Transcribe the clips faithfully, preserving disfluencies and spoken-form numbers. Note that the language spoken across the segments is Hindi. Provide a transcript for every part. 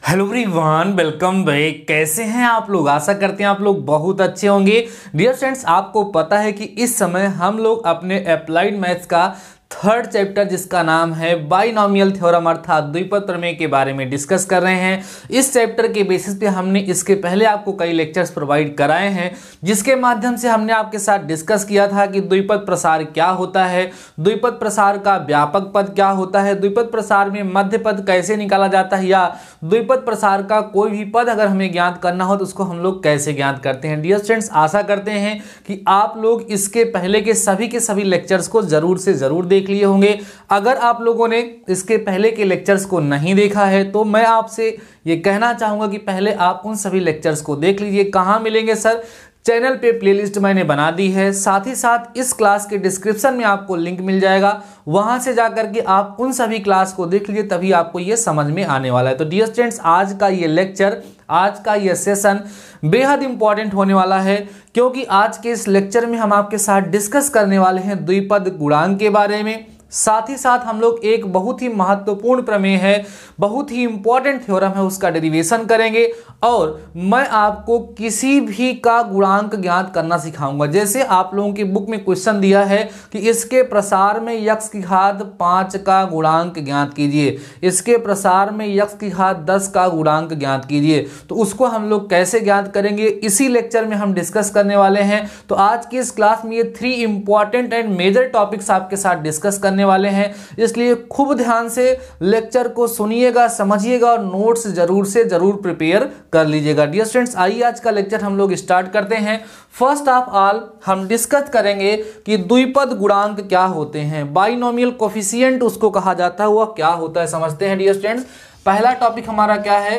Hello everyone, welcome back. कैसे हैं आप लोग? आशा करते हैं आप लोग बहुत अच्छे होंगे। डियर फ्रेंड्स, आपको पता है कि इस समय हम लोग अपने अप्लाइड मैथ्स का थर्ड चैप्टर जिसका नाम है बाइनोमियल थ्योरम अर्थात द्विपद प्रमेय के बारे में डिस्कस कर रहे हैं। इस चैप्टर के बेसिस पे हमने इसके पहले आपको कई लेक्चर्स प्रोवाइड कराए हैं, जिसके माध्यम से हमने आपके साथ डिस्कस किया था कि द्विपद प्रसार क्या होता है, द्विपद प्रसार का व्यापक पद क्या होता है, द्विपद प्रसार में मध्य पद कैसे निकाला जाता है, या द्विपद प्रसार का कोई भी पद अगर हमें ज्ञात करना हो तो उसको हम लोग कैसे ज्ञात करते हैं। डियर स्टूडेंट्स, आशा करते हैं कि आप लोग इसके पहले के सभी के सभी लेक्चर्स को जरूर से जरूर देख लिए होंगे। अगर आप लोगों ने इसके पहले के लेक्चर्स को नहीं देखा है तो मैं आपसे ये कहना चाहूंगा कि पहले आप उन सभी लेक्चर्स को देख लीजिए। कहां मिलेंगे सर? चैनल पे प्लेलिस्ट मैंने बना दी है, साथ ही साथ इस क्लास के डिस्क्रिप्शन में आपको लिंक मिल जाएगा, वहां से जाकर के आप उन सभी क्लास को देख लीजिए, तभी आपको ये समझ में आने वाला है। तो डियर स्टूडेंट्स, आज का ये लेक्चर, आज का ये सेशन बेहद इंपॉर्टेंट होने वाला है, क्योंकि आज के इस लेक्चर में हम आपके साथ डिस्कस करने वाले हैं द्विपद गुणांक के बारे में। साथ ही साथ हम लोग एक बहुत ही महत्वपूर्ण प्रमेय है, बहुत ही इंपॉर्टेंट थ्योरम है, उसका डेरिवेशन करेंगे और मैं आपको किसी भी का गुणांक ज्ञात करना सिखाऊंगा। जैसे आप लोगों की बुक में क्वेश्चन दिया है कि इसके प्रसार में यक्स की घात पाँच का गुणांक ज्ञात कीजिए, इसके प्रसार में यक्स की घात दस का गुणांक ज्ञात कीजिए, तो उसको हम लोग कैसे ज्ञात करेंगे इसी लेक्चर में हम डिस्कस करने वाले हैं। तो आज की इस क्लास में ये three important and major topics आपके साथ डिस्कस करने वाले हैं, इसलिए खूब ध्यान से लेक्चर को सुनिएगा, समझिएगा और नोट्स जरूर से जरूर प्रिपेयर कर लीजिएगा। डियर स्टूडेंट्स, आइए आज का लेक्चर हम लोग स्टार्ट करते हैं। फर्स्ट ऑफ ऑल हम डिस्कस करेंगे कि द्विपद गुणांक क्या होते हैं, बाइनोमियल कोफिशिएंट उसको कहा जाता है, वह क्या होता है समझते हैं। डियर स्टूडेंट्स, पहला टॉपिक हमारा क्या है?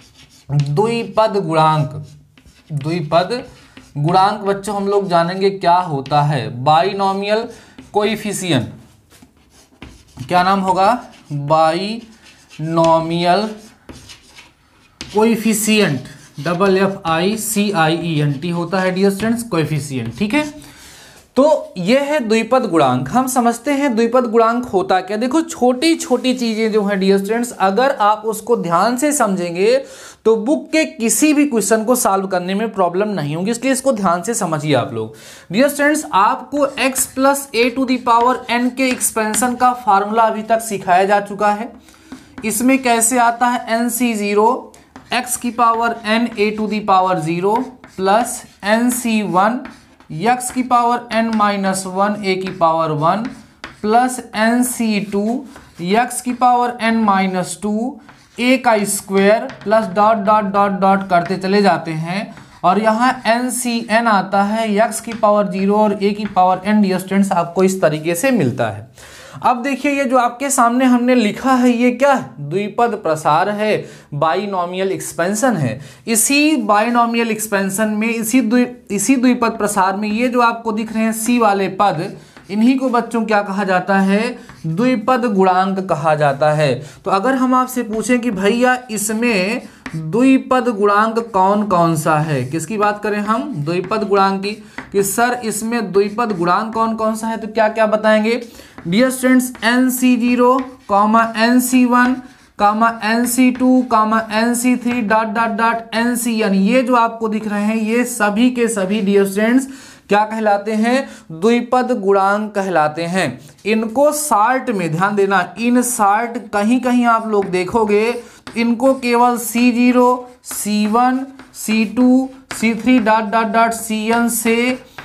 द्विपद गुणांक। द्विपद गुणांक बच्चों हम लोग जानेंगे क्या होता है। बाइनोमियल कोएफिशिएंट, क्या नाम होगा? Binomial coefficient, double F I C I E N T होता है डियर स्टूडेंट्स, कोएफिशिएंट। ठीक है, तो यह है द्विपद गुणांक। हम समझते हैं द्विपद गुणांक होता क्या। देखो, छोटी छोटी चीजें जो है डियर स्टूडेंट्स, अगर आप उसको ध्यान से समझेंगे तो बुक के किसी भी क्वेश्चन को सॉल्व करने में प्रॉब्लम नहीं होगी, इसलिए इसको ध्यान से समझिए आप लोग। डियर स्टूडेंट्स, आपको x plus A to the power n के एक्सपेंशन का फार्मूला अभी तक सिखाया जा चुका है। इसमें कैसे आता है? एन सी जीरो एक्स की power n A to the power zero plus N C one X की power n minus one A की power one plus N C two X की power n minus two A का square plus dot dot dot dot करते चले जाते हैं, और यहाँ एन सी एन आता है यक्स की पावर जीरो और ए की पावर एन। डियर स्टूडेंट्स, आपको इस तरीके से मिलता है। अब देखिए, ये जो आपके सामने हमने लिखा है ये क्या है? द्विपद प्रसार है, बाइनोमियल एक्सपेंशन है। इसी बाइनोमियल एक्सपेंशन में, इसी द्वि इसी द्विपद प्रसार में ये जो आपको दिख रहे हैं सी वाले पद, इन्हीं को बच्चों क्या कहा जाता है? द्विपद गुणांक कहा जाता है। तो अगर हम आपसे पूछें कि भैया इसमें द्विपद गुणांक कौन कौन सा है, किसकी बात करें हम? द्विपद गुणांक की, कि सर इसमें द्विपद गुणांक कौन कौन सा है, तो क्या क्या बताएंगे? Dear students, N C zero comma N C one comma N C two comma N C three dot dot dot N C N, ये जो आपको दिख रहे हैं ये सभी के सभी डियर स्टूडेंट्स क्या कहलाते हैं? द्विपद गुणांक कहलाते हैं। इनको शार्ट में ध्यान देना, इन शार्ट कहीं कहीं आप लोग देखोगे इनको केवल C zero C one C two C three dot dot dot C N से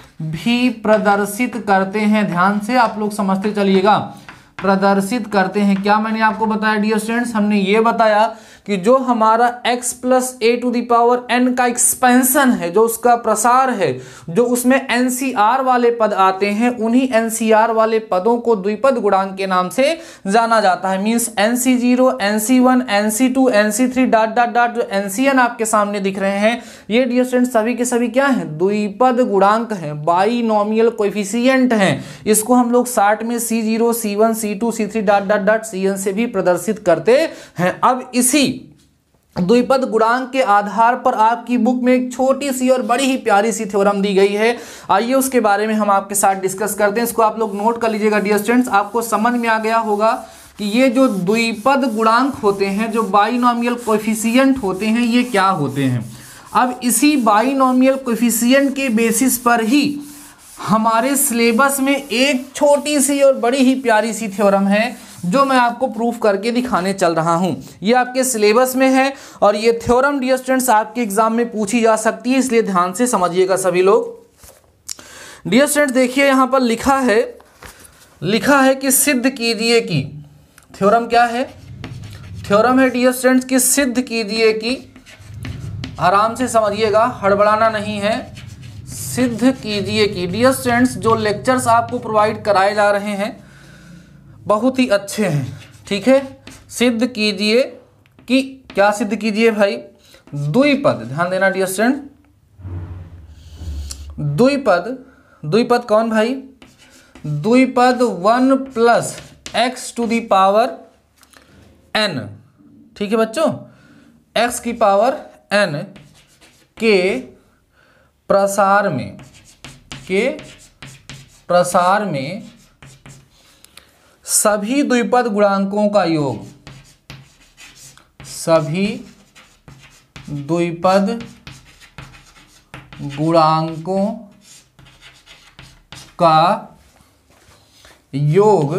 भी प्रदर्शित करते हैं। ध्यान से आप लोग समझते चलिएगा, प्रदर्शित करते हैं। क्या मैंने आपको बताया डियर स्टूडेंट्स? हमने ये बताया कि जो हमारा x plus A to the power n का एक्सपेंशन है, जो उसका प्रसार है, जो उसमें एन सी आर वाले पद आते हैं, उन्हीं एन सी आर वाले पदों को द्विपद गुणांक के नाम से जाना जाता है। Means N C zero N C one N C two N C three dot dot dot जो एन सी एन आपके सामने दिख रहे हैं, ये डियर स्टूडेंट्स सभी के सभी क्या हैं? द्विपद गुणांक हैं, बाइनोमियल कोएफिशिएंट हैं। इसको हम लोग शार्ट में C zero C one C two C three dot dot dot C N से भी प्रदर्शित करते हैं। अब इसी द्विपद गुणांक के आधार पर आपकी बुक में एक छोटी सी और बड़ी ही प्यारी सी थ्योरम दी गई है। आइए उसके बारे में हम आपके साथ डिस्कस करते हैं। इसको आप लोग नोट कर लीजिएगा डियर स्टूडेंट्स, आपको समझ में आ गया होगा कि ये जो द्विपद गुणांक होते हैं, जो बाइनोमियल कोएफिशिएंट होते हैं, ये क्या होते हैं। अब इसी बाइनोमियल कोएफिशिएंट के बेसिस पर ही हमारे सिलेबस में एक छोटी सी और बड़ी ही प्यारी सी थ्योरम है जो मैं आपको प्रूफ करके दिखाने चल रहा हूं। ये आपके सिलेबस में है और ये थ्योरम डियर स्टूडेंट्स आपके एग्जाम में पूछी जा सकती है, इसलिए ध्यान से समझिएगा सभी लोग। डियर स्टूडेंट्स देखिए यहां पर लिखा है लिखा है कि सिद्ध कीजिए कि, थ्योरम क्या है, थ्योरम है डियर स्टूडेंट्स कि सिद्ध कीजिए कि, आराम से समझिएगा, हड़बड़ाना नहीं है, सिद्ध कीजिए कि। डियर स्टूडेंट्स जो लेक्चर्स आपको प्रोवाइड कराए जा रहे हैं बहुत ही अच्छे हैं, ठीक है। सिद्ध कीजिए कि, क्या सिद्ध कीजिए भाई, द्विपद, ध्यान देना डियर स्टूडेंट, द्विपद, द्विपद कौन भाई, द्विपद one plus X to the power N, ठीक है बच्चों, एक्स की पावर एन के प्रसार में, के प्रसार में सभी द्विपद गुणांकों का योग, सभी द्विपद गुणांकों का योग,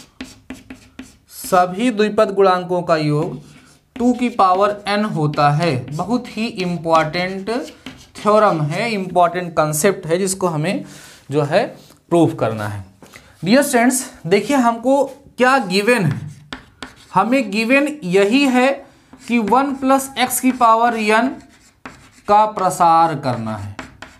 सभी द्विपद गुणांकों का योग टू की पावर एन होता है। बहुत ही इंपॉर्टेंट थ्योरम है, इंपॉर्टेंट कंसेप्ट है जिसको हमें जो है प्रूफ करना है। डियर स्टूडेंट्स देखिए हमको क्या गिवन है, हमें गिवन यही है कि वन प्लस एक्स की पावर एन का प्रसार करना है,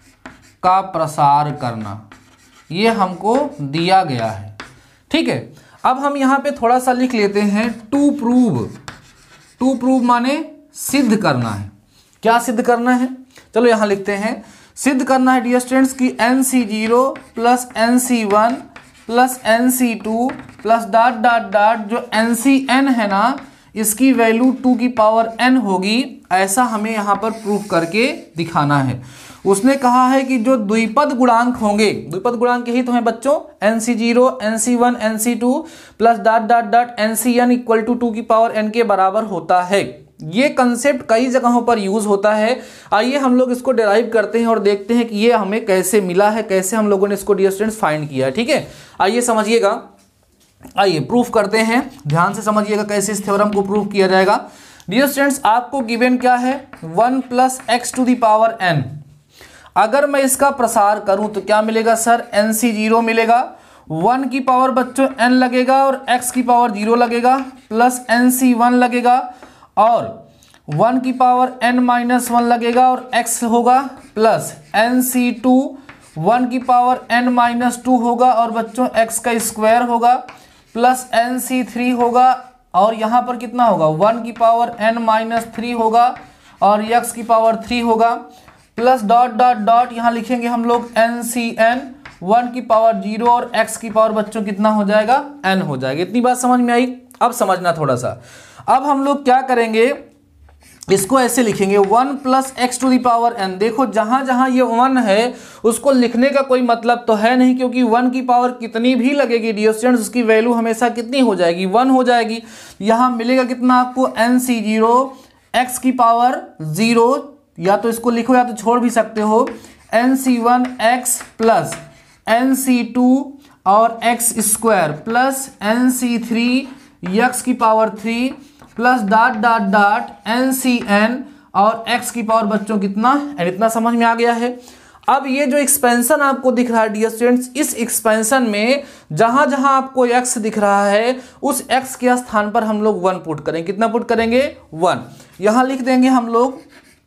का प्रसार करना, ये हमको दिया गया है, ठीक है। अब हम यहाँ पे थोड़ा सा लिख लेते हैं, टू प्रूव, टू प्रूव माने सिद्ध करना है। क्या सिद्ध करना है, चलो यहाँ लिखते हैं, सिद्ध करना है डियर स्टूडेंट्स की N C zero plus N C one plus N C two plus dot dot dot जो एन सी एन है ना, इसकी वैल्यू टू की पावर एन होगी, ऐसा हमें यहाँ पर प्रूफ करके दिखाना है। उसने कहा है कि जो द्विपद गुणांक होंगे, द्विपद गुणांक यही तो है बच्चों, N C zero N C one N C two plus dot dot dot N C N equal to two की पावर एन के बराबर होता है। ये कंसेप्ट कई जगहों पर यूज होता है। आइए हम लोग इसको डिराइव करते हैं और देखते हैं कि ये हमें कैसे मिला है, कैसे हम लोगों ने इसको डियर स्टूडेंट्स फाइंड किया है, ठीक है। आइए समझिएगा, आइए प्रूफ करते हैं, ध्यान से समझिएगा कैसे इस थ्योरम को प्रूफ किया जाएगा। डियर स्टूडेंट्स आपको गिवन क्या है, one plus X to the power N. अगर मैं इसका प्रसार करूं तो क्या मिलेगा सर, एन सी जीरो मिलेगा, वन की पावर बच्चों एन लगेगा और एक्स की पावर जीरो लगेगा, प्लस एन सी वन लगेगा और वन की पावर एन माइनस वन लगेगा और एक्स होगा, plus N C two one की पावर एन माइनस टू होगा और बच्चों एक्स का स्क्वायर होगा, प्लस एन सी थ्री होगा और यहाँ पर कितना होगा, वन की पावर एन माइनस थ्री होगा और एक्स की पावर थ्री होगा, प्लस डॉट डॉट डॉट यहाँ लिखेंगे हम लोग एन सी एन, वन की पावर जीरो और एक्स की पावर बच्चों कितना हो जाएगा, एन हो जाएगा। इतनी बात समझ में आई। अब समझना थोड़ा सा, अब हम लोग क्या करेंगे, इसको ऐसे लिखेंगे one plus X to the power N. देखो जहां जहां ये वन है उसको लिखने का कोई मतलब तो है नहीं, क्योंकि वन की पावर कितनी भी लगेगी डियर स्टूडेंट्स उसकी वैल्यू हमेशा कितनी हो जाएगी, वन हो जाएगी। यहाँ मिलेगा कितना आपको, एन सी जीरो एक्स की पावर जीरो, या तो इसको लिखो या तो छोड़ भी सकते हो, N C one X plus N C two और X square plus N C three X की power three plus dot dot dot N C N और x की पावर बच्चों कितना, एन। इतना समझ में आ गया है। अब ये जो एक्सपेंशन आपको दिख रहा है डियर स्टूडेंट्स, इस एक्सपेंशन में जहां जहां आपको x दिख रहा है उस x के स्थान पर हम लोग वन पुट करेंगे। कितना पुट करेंगे, वन। यहां लिख देंगे हम लोग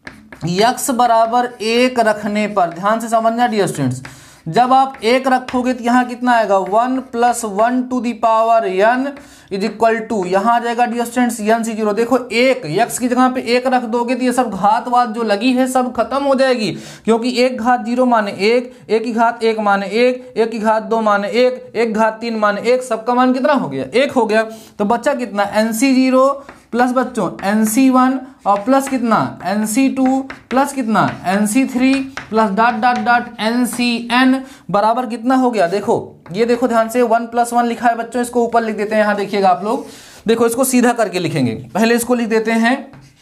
x बराबर एक रखने पर, ध्यान से समझना डियर स्टूडेंट्स, जब आप एक रखोगे तो यहाँ कितना आएगा, one plus one to the power N is equal to, यहाँ आ जाएगा dear students N C zero. देखो एक एक्स की जगह पे एक रख दोगे तो ये सब घात वात जो लगी है सब खत्म हो जाएगी, क्योंकि एक घात जीरो माने एक, एक की घात एक माने एक, एक की घात दो माने एक, एक घात तीन माने एक, सबका मान कितना हो गया, एक हो गया। तो बच्चा कितना, एन सी जीरो प्लस बच्चों एन सी वन और प्लस कितना एन सी टू प्लस कितना N C three plus dot dot dot N C N बराबर कितना हो गया। देखो ये देखो ध्यान से, वन प्लस वन लिखा है बच्चों, इसको ऊपर लिख देते हैं। यहाँ देखिएगा आप लोग, देखो इसको सीधा करके लिखेंगे, पहले इसको लिख देते हैं,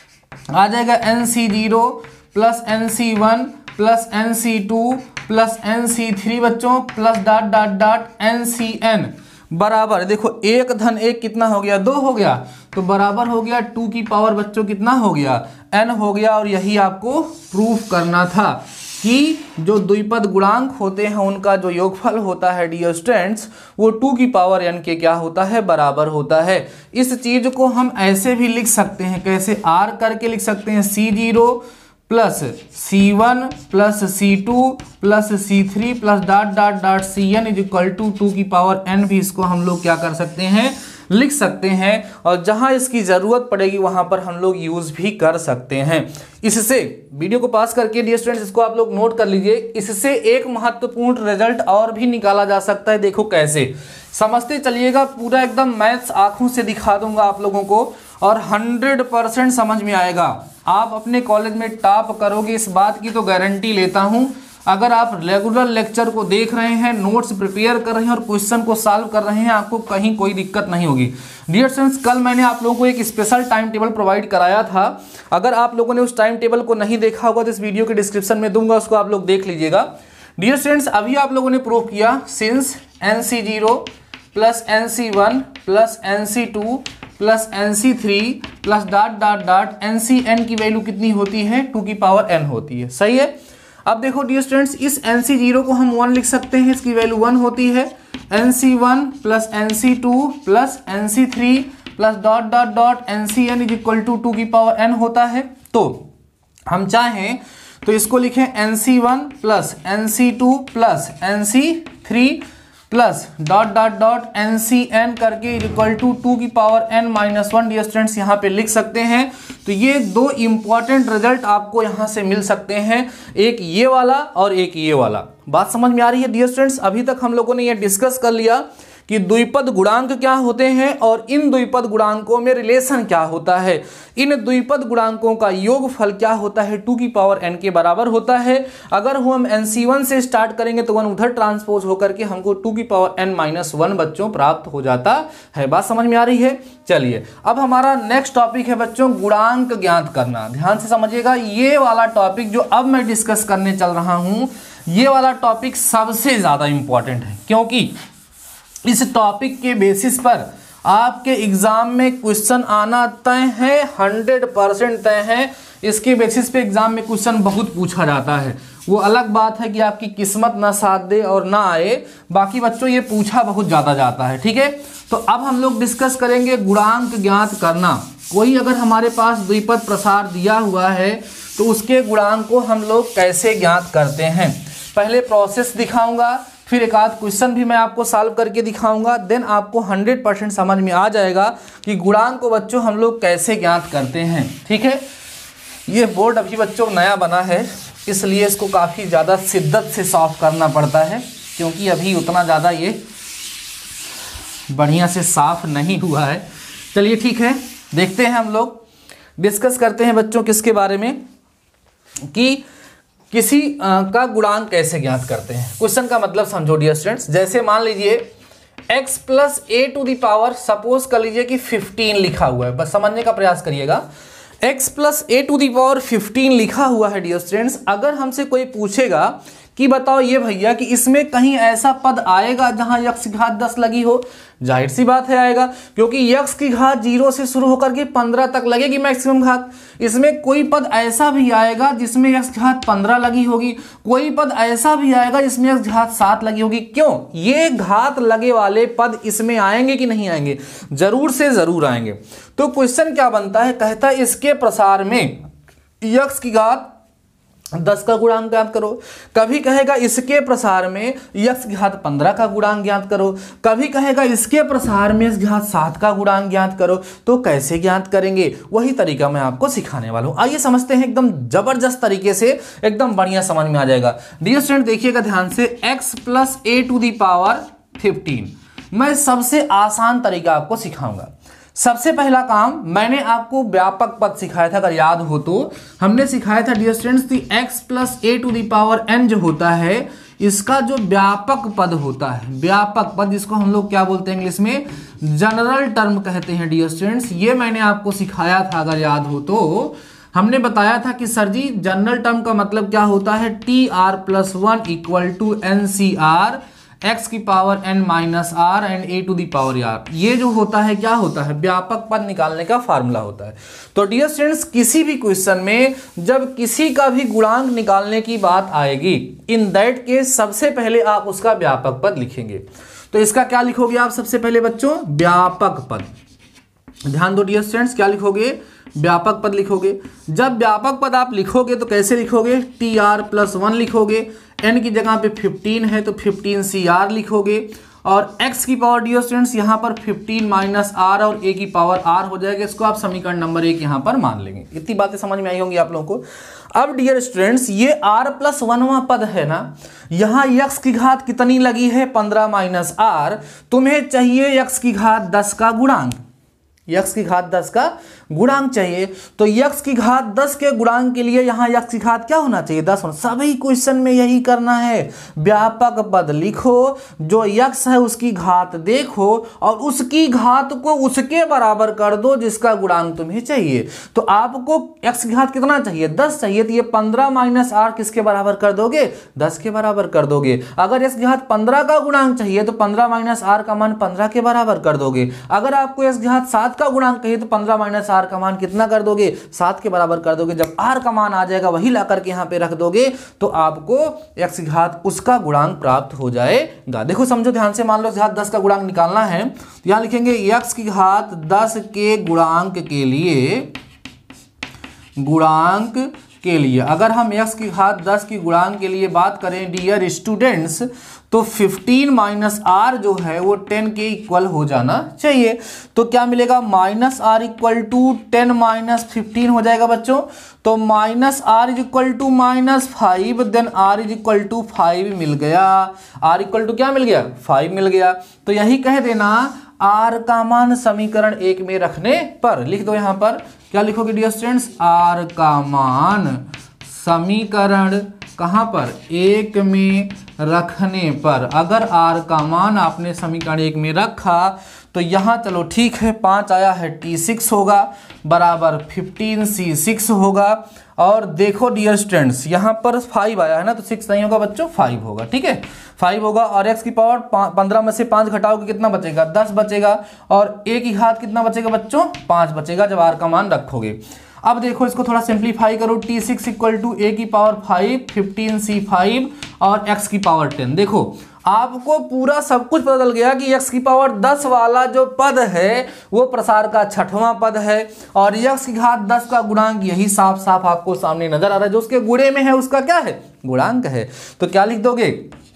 आ जाएगा N C zero plus N C one plus N C two plus N C three बच्चों plus dot dot dot N C N बराबर, देखो एक धन एक कितना हो गया, दो हो गया, तो बराबर हो गया टू की पावर बच्चों कितना हो गया, एन हो गया। और यही आपको प्रूफ करना था कि जो द्विपद गुणांक होते हैं उनका जो योगफल होता है डियर स्टूडेंट्स वो टू की पावर एन के क्या होता है, बराबर होता है। इस चीज को हम ऐसे भी लिख सकते हैं, कैसे, आर करके लिख सकते हैं, C zero plus C one plus C two plus C three plus dot dot dot C N is equal to two की पावर एन भी इसको हम लोग क्या कर सकते हैं, लिख सकते हैं। और जहां इसकी जरूरत पड़ेगी वहां पर हम लोग यूज भी कर सकते हैं। इससे वीडियो को पास करके डियर स्टूडेंट्स इसको आप लोग नोट कर लीजिए, इससे एक महत्वपूर्ण रिजल्ट और भी निकाला जा सकता है। देखो कैसे, समझते चलिएगा, पूरा एकदम मैथ्स आंखों से दिखा दूंगा आप लोगों को और हंड्रेड परसेंट समझ में आएगा। आप अपने कॉलेज में टॉप करोगे, इस बात की तो गारंटी लेता हूं। अगर आप रेगुलर लेक्चर को देख रहे हैं, नोट्स प्रिपेयर कर रहे हैं और क्वेश्चन को सॉल्व कर रहे हैं, आपको कहीं कोई दिक्कत नहीं होगी। डियर स्टूडेंट्स, कल मैंने आप लोगों को एक स्पेशल टाइम टेबल प्रोवाइड कराया था। अगर आप लोगों ने उस टाइम टेबल को नहीं देखा होगा तो इस वीडियो के डिस्क्रिप्शन में दूंगा, उसको आप लोग देख लीजिएगा। डियर स्टूडेंट्स, अभी आप लोगों ने प्रूव किया since N C zero plus N C one plus N C two plus N C three plus dot dot dot N C N की वैल्यू कितनी होती है, टू की पावर एन होती है। सही है। अब देखो डियर स्टूडेंट्स, इस एन सी जीरो को हम वन लिख सकते हैं, इसकी वैल्यू वन होती है। N C one plus N C two plus N C three plus dot dot dot N C N is equal to two की पावर एन होता है। तो हम चाहें तो इसको लिखें N C one plus N C two plus N C three plus dot dot dot N C N करके इक्वल टू टू की power N minus one dear students यहाँ पे लिख सकते हैं। तो ये दो इंपॉर्टेंट रिजल्ट आपको यहाँ से मिल सकते हैं, एक ये वाला और एक ये वाला। बात समझ में आ रही है डियर स्टूडेंट्स? अभी तक हम लोगों ने ये डिस्कस कर लिया कि द्विपद गुणांक क्या होते हैं और इन द्विपद गुणांकों में रिलेशन क्या होता है। इन द्विपद गुणांकों का योगफल क्या होता है, टू की पावर एन के बराबर होता है। अगर हम एन सी वन से स्टार्ट करेंगे तो वन उधर ट्रांसपोज होकर के हमको टू की पावर एन माइनस वन बच्चों प्राप्त हो जाता है। बात समझ में आ रही है? चलिए, अब हमारा नेक्स्ट टॉपिक है बच्चों गुणांक ज्ञात करना। ध्यान से समझिएगा, ये वाला टॉपिक जो अब मैं डिस्कस करने चल रहा हूं, ये वाला टॉपिक सबसे ज्यादा इंपॉर्टेंट है, क्योंकि इस टॉपिक के बेसिस पर आपके एग्जाम में क्वेश्चन आना तय है, हंड्रेड परसेंट तय है। इसके बेसिस पे एग्जाम में क्वेश्चन बहुत पूछा जाता है। वो अलग बात है कि आपकी किस्मत ना साथ दे और ना आए, बाकी बच्चों ये पूछा बहुत ज़्यादा जाता है। ठीक है, तो अब हम लोग डिस्कस करेंगे गुणांक ज्ञात करना। कोई अगर हमारे पास द्विपद प्रसार दिया हुआ है तो उसके गुणांक को हम लोग कैसे ज्ञात करते हैं, पहले प्रोसेस दिखाऊंगा, फिर एक आध क्वेश्चन भी मैं आपको सॉल्व करके दिखाऊंगा। देन आपको हंड्रेड परसेंट समझ में आ जाएगा कि गुणांक को बच्चों हम लोग कैसे ज्ञात करते हैं। ठीक है, ये बोर्ड अभी बच्चों नया बना है, इसलिए इसको काफ़ी ज़्यादा शिद्दत से साफ करना पड़ता है, क्योंकि अभी उतना ज़्यादा ये बढ़िया से साफ नहीं हुआ है। चलिए ठीक है, देखते हैं, हम लोग डिस्कस करते हैं बच्चों किसके बारे में, कि किसी आ, का गुणांक कैसे ज्ञात करते हैं। क्वेश्चन का मतलब समझो डियर स्टूडेंट्स, जैसे मान लीजिए x plus A to the power, suppose कर लीजिए कि फिफ्टीन लिखा हुआ है, बस समझने का प्रयास करिएगा। x plus A to the power fifteen लिखा हुआ है डियर स्टूडेंट्स। अगर हमसे कोई पूछेगा कि बताओ ये भैया कि इसमें कहीं ऐसा पद आएगा जहां यक्स की घात दस लगी हो, जाहिर सी बात है आएगा, क्योंकि यक्स की घात जीरो से शुरू होकर के पंद्रह तक लगेगी मैक्सिमम घात। इसमें कोई पद ऐसा भी आएगा जिसमें यक्स की घात पंद्रह लगी होगी, कोई पद ऐसा भी आएगा जिसमें यक्स की घात सात लगी होगी। क्यों? ये घात लगे वाले पद इसमें आएंगे कि नहीं आएंगे? जरूर से जरूर आएंगे। तो क्वेश्चन क्या बनता है, कहता है इसके प्रसार में यक्स की घात दस का गुणांक ज्ञात करो, कभी कहेगा इसके प्रसार में यक्स की घात पंद्रह का गुणांक ज्ञात करो, कभी कहेगा इसके प्रसार में यक्स की घात सात का गुणांक ज्ञात करो। तो कैसे ज्ञात करेंगे, वही तरीका मैं आपको सिखाने वाला हूं। आइए समझते हैं, एकदम जबरदस्त तरीके से, एकदम बढ़िया समझ में आ जाएगा। डियर स्टूडेंट देखिएगा ध्यान से, X plus A to the power fifteen, मैं सबसे आसान तरीका आपको सिखाऊंगा। सबसे पहला काम, मैंने आपको व्यापक पद सिखाया था, अगर याद हो तो हमने सिखाया था dear students, X plus A to the power N जो होता है इसका जो व्यापक पद होता है, व्यापक पद जिसको हम लोग क्या बोलते हैं इंग्लिश में, जनरल टर्म कहते हैं डियर स्टूडेंट्स। ये मैंने आपको सिखाया था, अगर याद हो तो हमने बताया था कि सर जी जनरल टर्म का मतलब क्या होता है, T R plus one equal to N C R X की power N minus R and A to the power R. ये जो होता है क्या होता है, व्यापक पद निकालने का फार्मूला होता है। तो डियर स्टूडेंट्स किसी भी क्वेश्चन में जब किसी का भी गुणांक निकालने की बात आएगी, इन दैट केस सबसे पहले आप उसका व्यापक पद लिखेंगे। तो इसका क्या लिखोगे आप सबसे पहले बच्चों, व्यापक पद। ध्यान दो डियर स्टूडेंट्स, क्या लिखोगे, व्यापक पद लिखोगे। जब व्यापक पद आप लिखोगे तो कैसे लिखोगे, टी आर प्लस वन लिखोगे, एन की जगह पे फिफ्टीन है तो फिफ्टीन सी आर लिखोगे, और x की पावर डियर स्टूडेंट्स यहाँ पर फिफ्टीन माइनस आर और a की पावर r हो जाएगा। इसको आप समीकरण नंबर एक यहाँ पर मान लेंगे। इतनी बातें समझ में आई होंगी आप लोगों को। अब डियर स्टूडेंट्स ये r प्लस वनवा पद है ना, यहाँ x की घात कितनी लगी है, पंद्रह माइनस आर। तुम्हें चाहिए x की घात दस का गुणांक, x की घात दस का गुणांक चाहिए। तो x की घात दस के गुणांक के लिए यहाँ x की घात क्या होना चाहिए, दस होना। सभी क्वेश्चन में यही करना है, व्यापक पद लिखो, जो x है उसकी घात देखो और उसकी घात को उसके बराबर कर दो जिसका गुणांक तुम्हें चाहिए। तो आपको x की घात कितना चाहिए, दस चाहिए, तो ये पंद्रह माइनस आर किसके बराबर कर दोगे, दस के बराबर कर दोगे। अगर x की घात पंद्रह का गुणांक चाहिए तो पंद्रह माइनस आर का मान पंद्रह के बराबर कर दोगे। अगर आपको x की घात सात का गुणांक कहिए तो पंद्रह माइनस आर का मान कितना कर दोगे, सात के बराबर कर दोगे। जब आर का मान आ जाएगा वही ला करके यहाँ पे रख दोगे तो आपको x की घात उसका गुणांक प्राप्त हो जाएगा। देखो समझो ध्यान से, मान लो घात दस का गुणांक निकालना है तो यहाँ लिखेंगे x की घात दस के गुणांक के लिए, गुणांक के लिए अगर हम x की घात दस की गुणांक के लिए बात करें डियर स्टूडेंट्स, तो फिफ्टीन माइनस आर जो है वो टेन के इक्वल हो जाना चाहिए। तो क्या मिलेगा, minus R equal to ten minus fifteen हो जाएगा बच्चों। तो minus R is equal to minus five, then R is equal to five मिल गया। आर इक्वल टू क्या मिल गया, फाइव मिल गया। तो यही कह देना आर का मान समीकरण एक में रखने पर, लिख दो यहाँ पर, क्या लिखोगे डियर स्टूडेंट्स, आर का मान समीकरण कहाँ पर, एक में रखने पर। अगर आर का मान आपने समीकरण एक में रखा तो यहाँ चलो ठीक है, पाँच आया है, टी सिक्स होगा बराबर फिफ्टीन सी सिक्स होगा। और देखो डियर स्टूडेंट्स यहाँ पर फाइव आया है ना, तो सिक्स नहीं होगा बच्चों, फाइव होगा, ठीक है, फाइव होगा। और एक्स की पावर पंद्रह में से पाँच घटाओगे कितना बचेगा, दस बचेगा। और ए की घात कितना बचेगा बच्चों, पाँच बचेगा जब आर का मान रखोगे। अब देखो इसको थोड़ा सिंप्लीफाई करो, T six equal to A की power five, fifteen C five और एक्स की पावर टेन। देखो आपको पूरा सब कुछ बदल गया कि x की पावर दस वाला जो पद है वो प्रसार का छठवां पद है, और x की घात दस का गुणांक यही साफ साफ आपको सामने नजर आ रहा है, जो उसके गुणे में है उसका क्या है, गुणांक है। तो क्या लिख दोगे,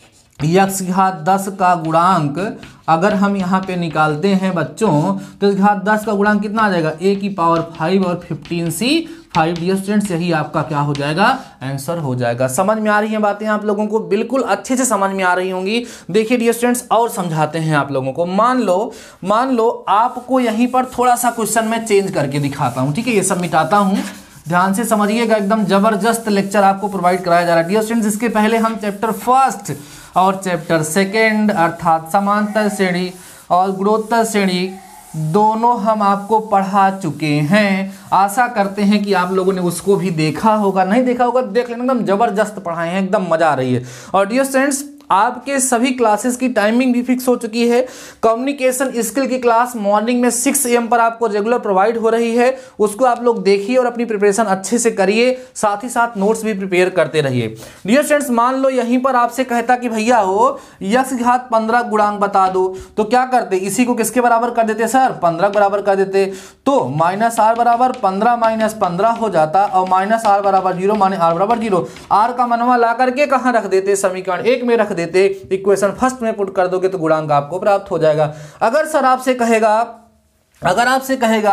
x की घात दस का गुणांक अगर हम यहाँ पे निकालते हैं बच्चों तो इस घात दस का गुणांक कितना आ जाएगा, a की पावर फाइव और fifteen C five. Dear students यही आपका क्या हो जाएगा, आंसर हो जाएगा। समझ में आ रही है बातें आप लोगों को, बिल्कुल अच्छे से समझ में आ रही होंगी। देखिए डियर स्टूडेंट्स और समझाते हैं आप लोगों को। मान लो मान लो आपको यहीं पर थोड़ा सा क्वेश्चन में चेंज करके दिखाता हूँ, ठीक है, ये सब मिटाता हूँ, ध्यान से समझिएगा। एकदम जबरदस्त लेक्चर आपको प्रोवाइड कराया जा रहा है डियर स्टूडेंट्स। इसके पहले हम चैप्टर फर्स्ट और चैप्टर सेकेंड अर्थात समांतर श्रेणी और गुणोत्तर श्रेणी दोनों हम आपको पढ़ा चुके हैं। आशा करते हैं कि आप लोगों ने उसको भी देखा होगा, नहीं देखा होगा देख लेना, एकदम जबरदस्त पढ़ाए हैं, एकदम मजा आ रही है। और डियर स्टूडेंट्स आपके सभी क्लासेस की टाइमिंग भी फिक्स हो चुकी है। कम्युनिकेशन स्किल की क्लास मॉर्निंग में सिक्स ए एम पर आपको रेगुलर प्रोवाइड हो रही है, उसको आप लोग देखिए और अपनी प्रिपरेशन अच्छे से करिए, साथ ही साथ नोट्स भी प्रिपेयर करते रहिए। डियर स्टूडेंट्स मान लो यहीं पर आपसे कहता कि भैया हो यक्स घात पंद्रह गुणांक बता दो, तो क्या करते, इसी को किसके बराबर कर देते सर, पंद्रह बराबर कर देते। तो माइनस आर बराबर पंद्रह माइनस पंद्रह हो जाता, और माइनस आर बराबर जीरो माने आर बराबर जीरो। आर का मनवा ला करके कहाँ रख देते, समीकरण एक में रख देते, इक्वेशन फर्स्ट में पुट कर दोगे तो गुणांक आपको प्राप्त हो जाएगा। अगर सर आपसे कहेगा अगर आपसे कहेगा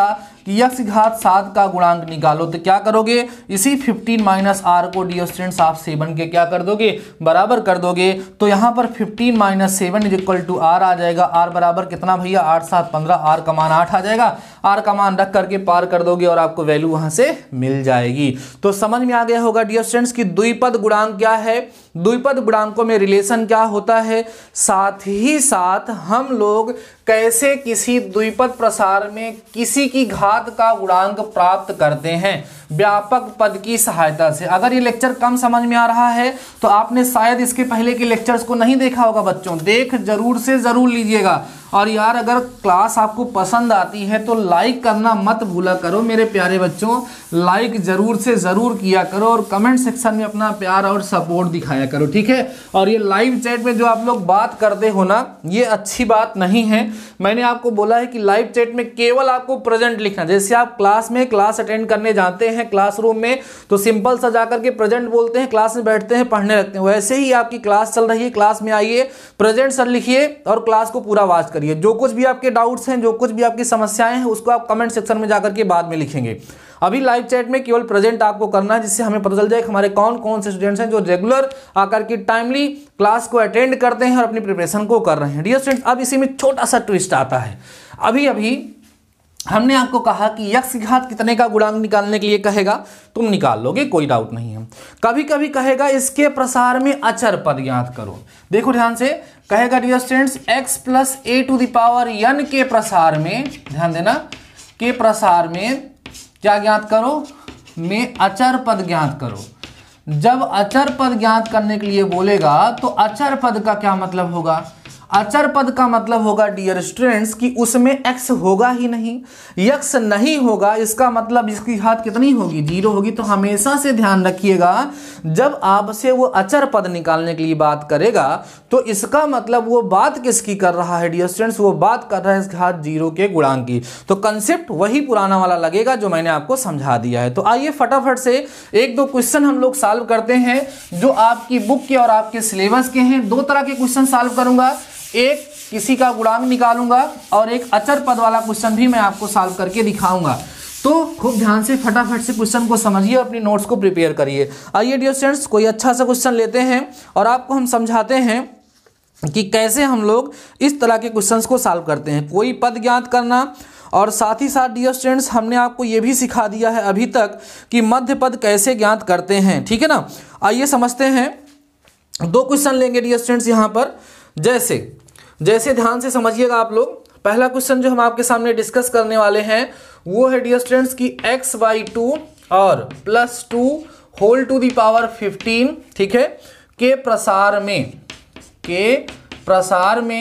कि यक्स की घात सात का गुणांक निकालो, तो क्या करोगे, इसी फिफ्टीन माइनस आर को डियर स्टूडेंट्स आप सेवन के क्या कर दोगे, बराबर कर दोगे। तो यहाँ पर fifteen minus seven is equal to R आ जाएगा। आर बराबर कितना भैया, आठ सात पंद्रह, आर का मान आठ आ जाएगा। आर का मान रख करके पार कर दोगे और आपको वैल्यू वहां से मिल जाएगी। तो समझ में आ गया होगा डियर स्टूडेंट्स कि द्विपद गुणांक क्या है, द्विपद गुणांकों में रिलेशन क्या होता है, साथ ही साथ हम लोग कैसे किसी द्विपद प्रसार में किसी की घात का गुणांक प्राप्त करते हैं व्यापक पद की सहायता से। अगर ये लेक्चर कम समझ में आ रहा है तो आपने शायद इसके पहले के लेक्चर्स को नहीं देखा होगा बच्चों, देख जरूर से जरूर लीजिएगा। और यार अगर क्लास आपको पसंद आती है तो लाइक करना मत भूला करो मेरे प्यारे बच्चों, लाइक जरूर से जरूर किया करो और कमेंट सेक्शन में अपना प्यार और सपोर्ट दिखाया करो, ठीक है। और ये लाइव चैट में जो आप लोग बात करते हो ना, ये अच्छी बात नहीं है। मैंने आपको बोला है कि लाइव चैट में केवल आपको प्रेजेंट लिखना, जैसे आप क्लास में क्लास अटेंड करने जाते हैं क्लासरूम में तो सिंपल सा जाकर के प्रेजेंट बोलते हैं, क्लास में बैठते हैं पढ़ने लगते हैं, वैसे ही आपकी क्लास चल रही है, क्लास में आइए, प्रेजेंट सर लिखिए और क्लास को पूरा वॉच करिए। जो कुछ भी आपके डाउट्स हैं, जो कुछ भी आपकी समस्याएं हैं, उसको आप कमेंट सेक्शन में जाकर के बाद में लिखेंगे। अभी लाइव चैट में केवल प्रेजेंट आपको करना है, जिससे हमें पता चल जाए कि हमारे कौन कौन से स्टूडेंट्स हैं जो रेगुलर आकर के टाइमली क्लास को अटेंड करते हैं और अपनी प्रिपरेशन को कर रहे हैं। डियर स्टूडेंट, अब इसी में छोटा सा ट्विस्ट आता है। अभी अभी हमने आपको कहा कि यक्स की घात कितने का गुणांक निकालने के लिए कहेगा, तुम निकाल लोगे, कोई डाउट नहीं है। कभी कभी कहेगा इसके प्रसार में अचर पद ज्ञात करो। देखो ध्यान से, कहेगा dear students X plus A to the power N के प्रसार में, ध्यान देना, के प्रसार में क्या ज्ञात करो, में अचर पद ज्ञात करो। जब अचर पद ज्ञात करने के लिए बोलेगा तो अचर पद का क्या मतलब होगा, अचर पद का मतलब होगा डियर स्टूडेंट्स कि उसमें x होगा ही नहीं, x नहीं होगा, इसका मतलब इसकी घात कितनी होगी, जीरो होगी। तो हमेशा से ध्यान रखिएगा जब आपसे वो अचर पद निकालने के लिए बात करेगा तो इसका मतलब वो बात किसकी कर रहा है डियर स्टूडेंट्स, वो बात कर रहा है इस घात जीरो के गुणांक की। तो कंसेप्ट वही पुराना वाला लगेगा जो मैंने आपको समझा दिया है। तो आइए फटाफट से एक दो क्वेश्चन हम लोग सॉल्व करते हैं जो आपकी बुक के और आपके सिलेबस के हैं। दो तरह के क्वेश्चन सॉल्व करूंगा, एक किसी का गुणांक निकालूंगा और एक अचर पद वाला क्वेश्चन भी मैं आपको सॉल्व करके दिखाऊंगा। तो खूब ध्यान से फटाफट से क्वेश्चन को समझिए, अपनी नोट्स को प्रिपेयर करिए। आइए डियर स्टूडेंट्स, कोई अच्छा सा क्वेश्चन लेते हैं और आपको हम समझाते हैं कि कैसे हम लोग इस तरह के क्वेश्चंस को सॉल्व करते हैं। कोई पद ज्ञात करना और साथ ही साथ डियर स्टूडेंट्स हमने आपको ये भी सिखा दिया है अभी तक कि मध्य पद कैसे ज्ञात करते हैं, ठीक है ना। आइए समझते हैं, दो क्वेश्चन लेंगे डियर स्टूडेंट्स यहाँ पर। जैसे जैसे ध्यान से समझिएगा आप लोग। पहला क्वेश्चन जो हम आपके सामने डिस्कस करने वाले हैं वो है डियर स्टूडेंट्स की एक्स बाई टू और plus two whole to the power fifteen, ठीक है, के प्रसार में के प्रसार में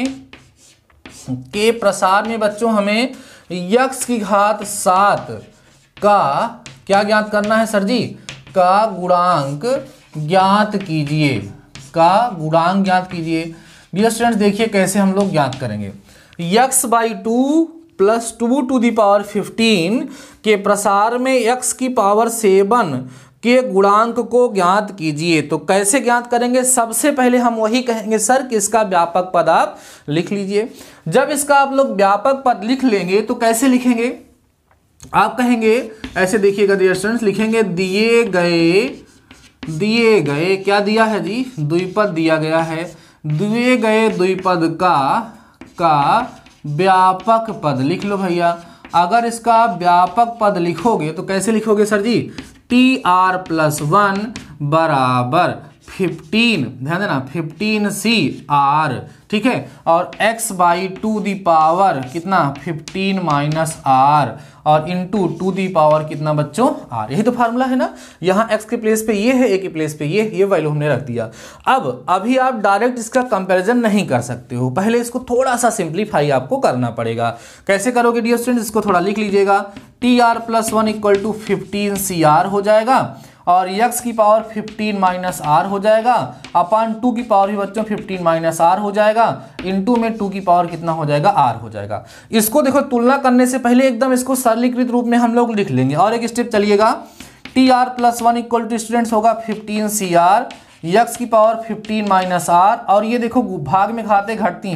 के प्रसार में बच्चों हमें यक्स की घात सात का क्या ज्ञात करना है सर जी, का गुणांक ज्ञात कीजिए, का गुणांक ज्ञात कीजिए। डियर स्टूडेंट्स देखिए कैसे हम लोग ज्ञात करेंगे। X by two plus two to the power fifteen के प्रसार में यक्स की पावर सेवन के गुणांक को ज्ञात कीजिए। तो कैसे ज्ञात करेंगे, सबसे पहले हम वही कहेंगे सर कि इसका व्यापक पद आप लिख लीजिए। जब इसका आप लोग व्यापक पद लिख लेंगे तो कैसे लिखेंगे, आप कहेंगे ऐसे, देखिएगा डियर स्टूडेंट्स, लिखेंगे दिए गए दिए गए क्या दिया है जी, द्विपद दिया गया है, दिए गए द्विपद का का व्यापक पद लिख लो भैया। अगर इसका व्यापक पद लिखोगे तो कैसे लिखोगे sir ji, T R plus one बराबर फिफ्टीन, ध्यान देना, फिफ्टीन सी आर, ठीक है, और x by to the power कितना फिफ्टीन माइनस आर और इंटू टू दी पावर कितना बच्चों r। यही तो फार्मूला है ना, यहाँ x के प्लेस पे ये है, a के प्लेस पे ये ये वैल्यू हमने रख दिया। अब अभी आप डायरेक्ट इसका कंपैरिजन नहीं कर सकते हो, पहले इसको थोड़ा सा सिंप्लीफाई आपको करना पड़ेगा। कैसे करोगे डियर स्टूडेंट, इसको थोड़ा लिख लीजिएगा, T R plus one equal to fifteen C R हो जाएगा और x की पावर फिफ्टीन माइनस आर हो जाएगा, अपान टू की पावर भी बच्चों फिफ्टीन माइनस आर हो जाएगा, इनटू में टू की पावर कितना हो जाएगा, r हो जाएगा। इसको देखो तुलना करने से पहले एकदम इसको सरलीकृत रूप में हम लोग लिख लेंगे। और एक स्टेप चलिएगा, T R plus one equal to students होगा फिफ्टीन सी आर, यक्स की पावर फिफ्टीन माइनस आर, और ये देखो भाग में घाते घटती हैं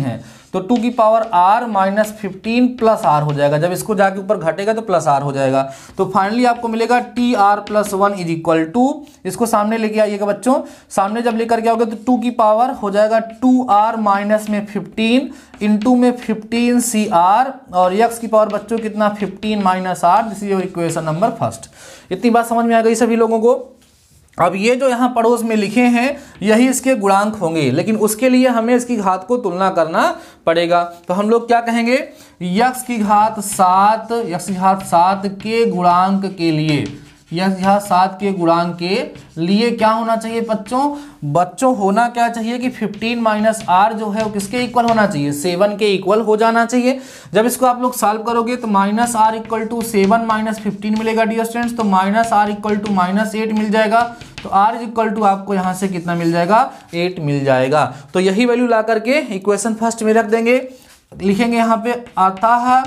तो टू की power R minus fifteen plus R हो जाएगा। जब इसको जाके ऊपर घटेगा तो प्लस आर हो जाएगा। तो फाइनली आपको मिलेगा T R plus one is equal to, इसको सामने लेके आइएगा बच्चों, सामने जब लेकर के आओगे तो टू की पावर हो जाएगा टू आर माइनस में फिफ्टीन इंटू में फिफ्टीन सी आर और यक्स की पावर बच्चों कितना fifteen minus R. This is your equation number first. इतनी बात समझ में आ गई सभी लोगों को। अब ये जो यहाँ पड़ोस में लिखे हैं यही इसके गुणांक होंगे, लेकिन उसके लिए हमें इसकी घात को तुलना करना पड़ेगा। तो हम लोग क्या कहेंगे, यक्स की घात सात, यक्स की घात सात के गुणांक के लिए, यक्स की घात सात के गुणांक के लिए क्या होना चाहिए बच्चों, बच्चों होना क्या चाहिए कि फिफ्टीन माइनस आर जो है वो किसके इक्वल होना चाहिए, सेवन के इक्वल हो जाना चाहिए। जब इसको आप लोग सॉल्व करोगे तो minus R equal to seven minus fifteen मिलेगा डियर स्टूडेंट्स, तो minus R equal to minus eight मिल जाएगा। तो आर इज इक्वल टू आपको यहाँ से कितना मिल जाएगा, एट मिल जाएगा। तो यही वैल्यू ला करके इक्वेशन फर्स्ट में रख देंगे, लिखेंगे यहाँ पे आता है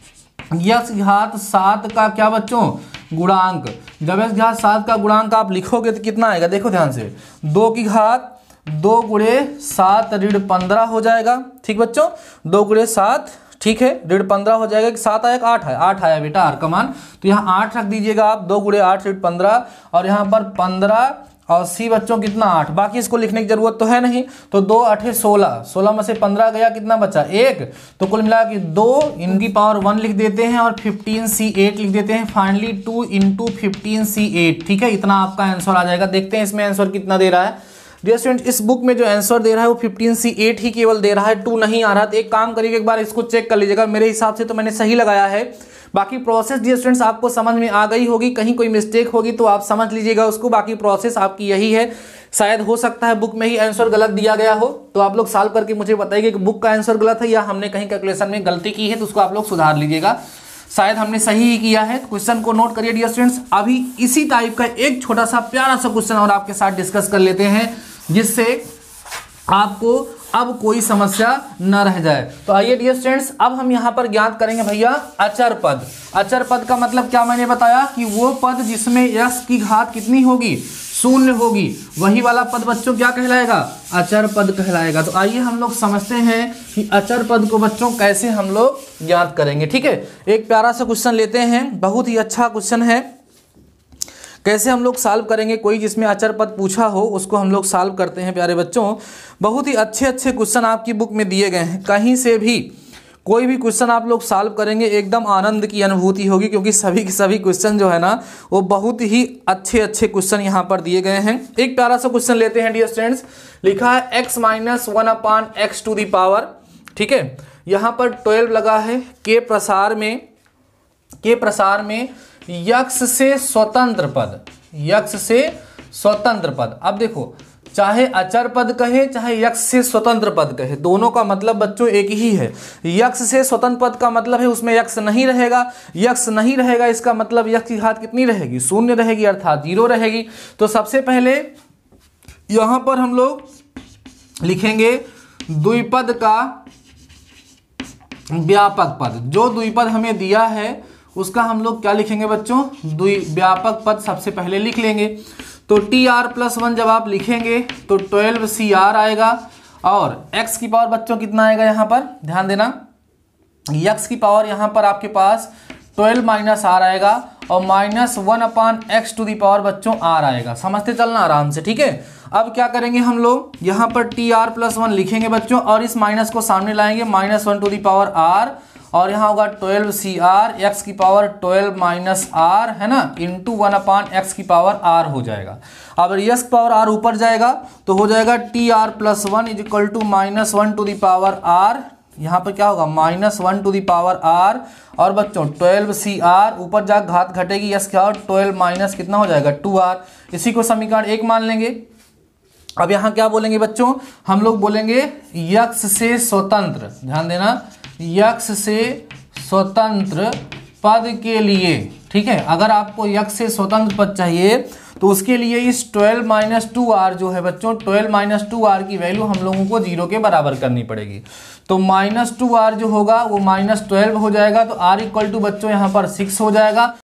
यक्स घात सात का क्या बच्चों, गुणांक। जब यक्स घात सात का गुणांक आप लिखोगे तो कितना आएगा, देखो ध्यान से, दो की घात दो गुणे सात ऋण पंद्रह हो जाएगा। ठीक बच्चों, दो गुणे सात, ठीक है, ऋण पंद्रह हो जाएगा। सात आया, आठ आया, आठ आया बेटा आर का मान, तो यहाँ आठ रख दीजिएगा आप, दो गुणे आठ ऋण पंद्रह और यहाँ पर पंद्रह और सी बच्चों कितना आठ, बाकी इसको लिखने की जरूरत तो है नहीं। तो दो अठे सोलह, सोलह में से पंद्रह गया, कितना बचा एक, तो कुल मिला कि दो इनकी पावर वन लिख देते हैं और फिफ्टीन सी एट लिख देते हैं। Finally two into fifteen C eight, ठीक है, इतना आपका आंसर आ जाएगा। देखते हैं इसमें आंसर कितना दे रहा है डियर स्टूडेंट। इस बुक में जो आंसर दे रहा है वो फिफ्टीन सी एट ही केवल दे रहा है, टू नहीं आ रहा। तो एक काम करिए, एक बार इसको चेक कर लीजिएगा, मेरे हिसाब से तो मैंने सही लगाया है। बाकी प्रोसेस डियर स्टूडेंट्स आपको समझ में आ गई होगी, कहीं कोई मिस्टेक होगी तो आप समझ लीजिएगा उसको। बाकी प्रोसेस आपकी यही है, शायद हो सकता है बुक में ही आंसर गलत दिया गया हो, तो आप लोग सॉल्व करके मुझे बताइए कि बुक का आंसर गलत है या हमने कहीं कैलकुलेशन में गलती की है, तो उसको आप लोग सुधार लीजिएगा। शायद हमने सही ही किया है। क्वेश्चन को नोट करिए डियर स्टूडेंट्स। अभी इसी टाइप का एक छोटा सा प्यारा सा क्वेश्चन और आपके साथ डिस्कस कर लेते हैं, जिससे आपको अब कोई समस्या न रह जाए। तो आइए डियर स्टूडेंट्स, अब हम यहाँ पर ज्ञात करेंगे भैया अचर पद। अचर पद का मतलब क्या मैंने बताया कि वो पद जिसमें यक्स की घात कितनी होगी, शून्य होगी, वही वाला पद बच्चों क्या कहलाएगा, अचर पद कहलाएगा। तो आइए हम लोग समझते हैं कि अचर पद को बच्चों कैसे हम लोग ज्ञात करेंगे। ठीक है, एक प्यारा सा क्वेश्चन लेते हैं, बहुत ही अच्छा क्वेश्चन है। कैसे हम लोग सॉल्व करेंगे, कोई जिसमें अचर पद पूछा हो उसको हम लोग सॉल्व करते हैं प्यारे बच्चों। बहुत ही अच्छे अच्छे क्वेश्चन आपकी बुक में दिए गए हैं, कहीं से भी कोई भी क्वेश्चन आप लोग सॉल्व करेंगे एकदम आनंद की अनुभूति होगी, क्योंकि सभी के सभी क्वेश्चन जो है ना वो बहुत ही अच्छे अच्छे क्वेश्चन यहाँ पर दिए गए हैं। एक प्यारा सा क्वेश्चन लेते हैं डियर स्टूडेंट्स, लिखा है X minus one upon X to the power, ठीक है, यहाँ पर ट्वेल्व लगा है, के प्रसार में के प्रसार में यक्स से स्वतंत्र पद, यक्स से स्वतंत्र पद। अब देखो, चाहे अचर पद कहे चाहे यक्स से स्वतंत्र पद कहे, दोनों का मतलब बच्चों एक ही है। यक्स से स्वतंत्र पद का मतलब है उसमें यक्स नहीं रहेगा, यक्स नहीं रहेगा इसका मतलब यक्स की घात कितनी रहेगी, शून्य रहेगी, अर्थात जीरो रहेगी। तो सबसे पहले यहां पर हम लोग लिखेंगे द्विपद का व्यापक पद। जो द्विपद हमें दिया है उसका हम लोग क्या लिखेंगे बच्चों, द्वि व्यापक पद सबसे पहले लिख लेंगे। तो टी आर प्लस वन जब आप लिखेंगे तो ट्वेल्व सी आर आएगा, और एक्स की पावर बच्चों कितना आएगा, यहाँ पर ध्यान देना, एक्स की पावर यहाँ पर आपके पास ट्वेल्व माइनस आर आएगा और minus one upon X to the power बच्चों आर आएगा। समझते चलना आराम से, ठीक है। अब क्या करेंगे हम लोग, यहाँ पर टी आर प्लस वन लिखेंगे बच्चों और इस माइनस को सामने लाएंगे, minus one to the power R, और यहाँ होगा ट्वेल्व सी आर, एक्स की पावर ट्वेल्व माइनस आर है ना, इंटू वन अपान एक्स की पावर आर हो जाएगा। अब एक्स की पावर आर ऊपर जाएगा तो हो जाएगा T R plus one is equal to minus one to the power R, यहाँ पर क्या होगा minus one to the power R, और बच्चों ट्वेल्व सी आर ऊपर जा घात घटेगी, यस क्या ट्वेल्व माइनस कितना हो जाएगा टू आर। इसी को समीकरण एक मान लेंगे। अब यहाँ क्या बोलेंगे बच्चों, हम लोग बोलेंगे यक्स से स्वतंत्र, ध्यान देना, यक्स से स्वतंत्र पद के लिए, ठीक है। अगर आपको यक्स से स्वतंत्र पद चाहिए तो उसके लिए इस ट्वेल्व माइनस टू आर जो है बच्चों, ट्वेल्व माइनस टू आर की वैल्यू हम लोगों को जीरो के बराबर करनी पड़ेगी। तो माइनस टू आर जो होगा वो माइनस ट्वेल्व हो जाएगा, तो आर इक्वल टू बच्चों यहाँ पर सिक्स हो जाएगा।